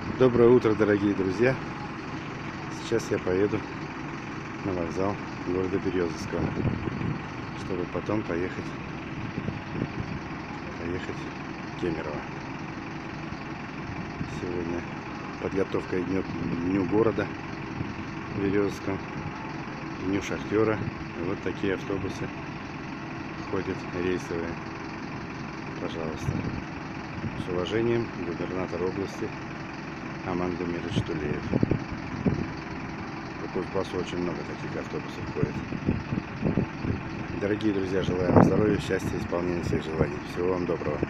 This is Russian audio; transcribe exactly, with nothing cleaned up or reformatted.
Доброе утро, дорогие друзья! Сейчас я поеду на вокзал города Березовского, чтобы потом поехать, поехать в Кемерово. Сегодня подготовка к дню, дню города в Березовском, дню шахтера. И вот такие автобусы ходят рейсовые. Пожалуйста. С уважением, губернатор области Аман Гумирович Тулеев. По Кузбассу очень много таких автобусов ходит. Дорогие друзья, желаю вам здоровья, счастья, исполнения всех желаний. Всего вам доброго.